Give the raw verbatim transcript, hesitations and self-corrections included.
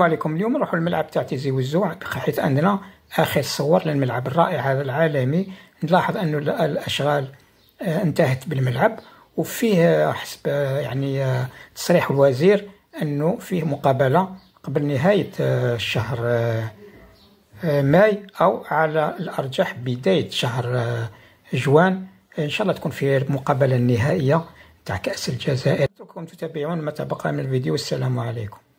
عليكم. اليوم نروحوا للملعب تاع تيزي وزو، حيث عندنا اخر صور للملعب الرائع هذا العالمي. نلاحظ انه الاشغال انتهت بالملعب، وفيه حسب يعني تصريح الوزير انه فيه مقابله قبل نهايه الشهر ماي او على الارجح بدايه شهر جوان. ان شاء الله تكون في المقابله النهائيه تاع كاس الجزائر. اترككم تتابعون ما تبقى من الفيديو. السلام عليكم.